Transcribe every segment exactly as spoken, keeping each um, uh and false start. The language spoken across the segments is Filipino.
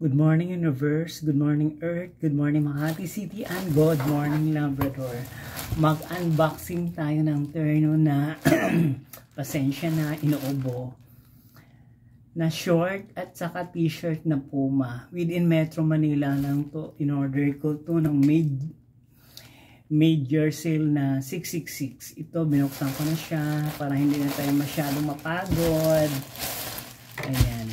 Good morning Universe, good morning Earth, good morning Makati City, and good morning Labrador. Mag-unboxing tayo ng terno na pasensya na inuubo. Na short at saka t-shirt na Puma. Within Metro Manila lang to. In-order ko to ng made, major sale na six six six. Ito, binuksan ko na siya para hindi na tayo masyadong mapagod. Ayan.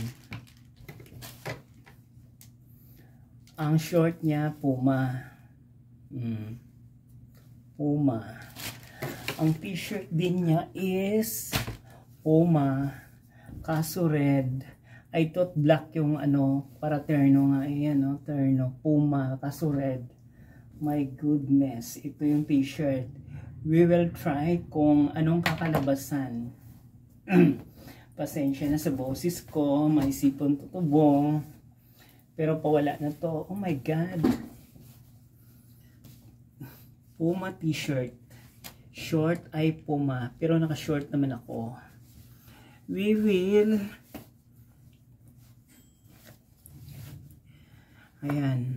Ang short niya, Puma. Hmm. Puma. Ang t-shirt din niya is Puma. Kaso red. I thought black yung ano, para terno nga. Ayan, no? Terno. Puma. Kaso red. My goodness. Ito yung t-shirt. We will try kung anong kakalabasan. Pasensya na sa boses ko. May sipon tutubong. Pero pawala na to. Oh my God. Puma t-shirt. Short ay Puma. Pero naka-short naman ako. We will. Ayan.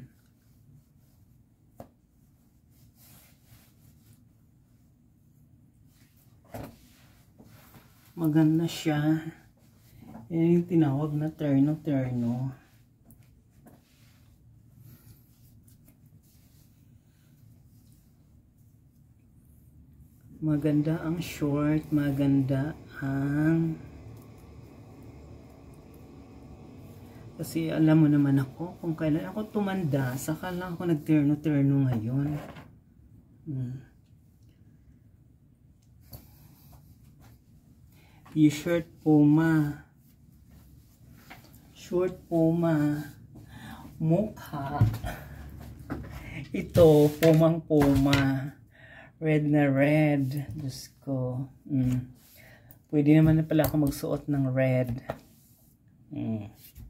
Maganda siya. Yan yung tinawag na terno-terno. Maganda ang short, maganda ang... Kasi alam mo naman ako, kung kailan ako tumanda, saka lang ako nagterno-terno ngayon. Hmm. T-shirt Puma. Short Puma. Mukha. Ito, Pumang Puma. Red na red. Diyos ko. Mm. Pwede naman na pala ako magsuot ng red. Mm.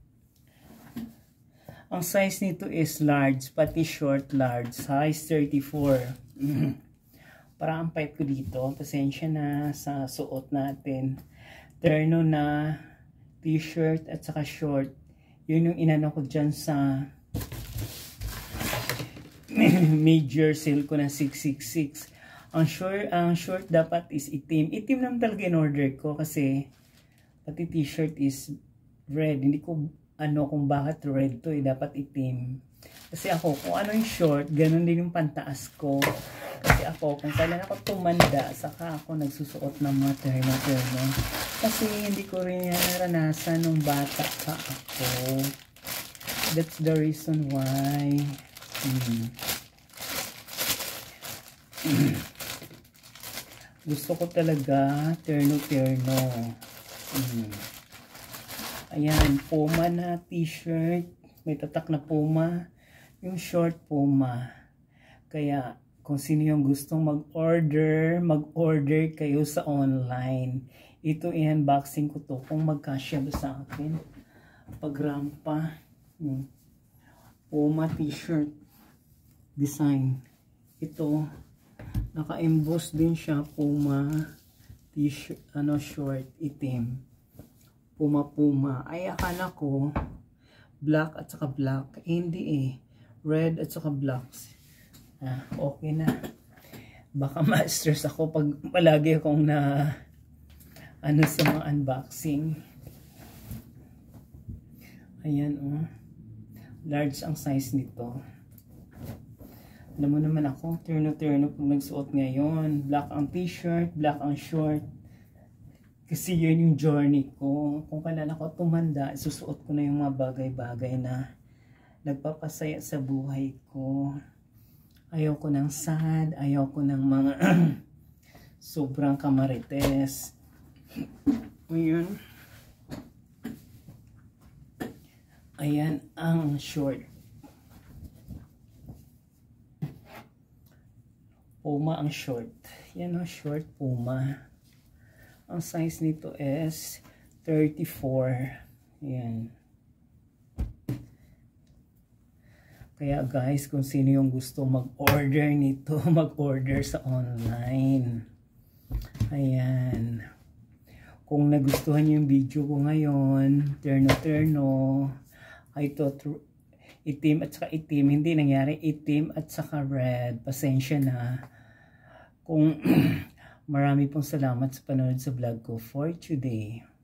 Ang size nito is large. Pati short large. Size thirty-four. Mm. Para ang pipe ko dito. Pasensya na sa suot natin. Terno na t-shirt at saka short. Yun yung inano ko dyan sa major sale ko na six six six. Ang short, ang short dapat is itim. Itim lang talaga in order ko kasi pati t-shirt is red. Hindi ko ano kung bakit red to eh. Dapat itim. Kasi ako, kung ano yung short, ganun din yung pantaas ko. Kasi ako, kung kailan ako tumanda, saka ako nagsusuot ng mga terno-terno. Kasi hindi ko rin yan naranasan nung bata pa ako. That's the reason why. Hmm. Gusto ko talaga terno-terno. Hmm. Ayan, Puma na t-shirt. May tatak na Puma. Yung short Puma. Kaya, kung sino yung gustong mag-order, mag-order kayo sa online. Ito, i-unboxing ko to. Kung magkasya ba sa akin. Pagrampa. Hmm. Puma t-shirt. Design. Ito. Naka-emboss din siya, Puma t-shirt, ano, short, itim. Puma Puma. Ay, akala ko black at saka black. Eh, hindi eh. Red at saka black. Ah, okay na. Baka ma-stress ako pag palagi akong na ano sa mga unboxing. Ayan, oh. Large ang size nito. Alam mo naman ako, terno-terno pag nagsuot ngayon. Black ang t-shirt, black ang short. Kasi yun yung journey ko. Kung kailan ako tumanda, susuot ko na yung mga bagay-bagay na nagpapasaya sa buhay ko. Ayaw ko ng sad, ayaw ko ng mga sobrang kamarites. Ayan. Ayan ang short. Puma ang short. Yan o, short Puma. Ang size nito is thirty-four. Yan. Kaya guys, kung sino yung gusto mag-order nito, mag-order sa online. Ayan. Kung nagustuhan niyo yung video ko ngayon, terno-terno, I thought itim at saka itim. Hindi nangyari itim at saka red. Pasensya na. Kung marami pong salamat sa panonood sa vlog ko for today.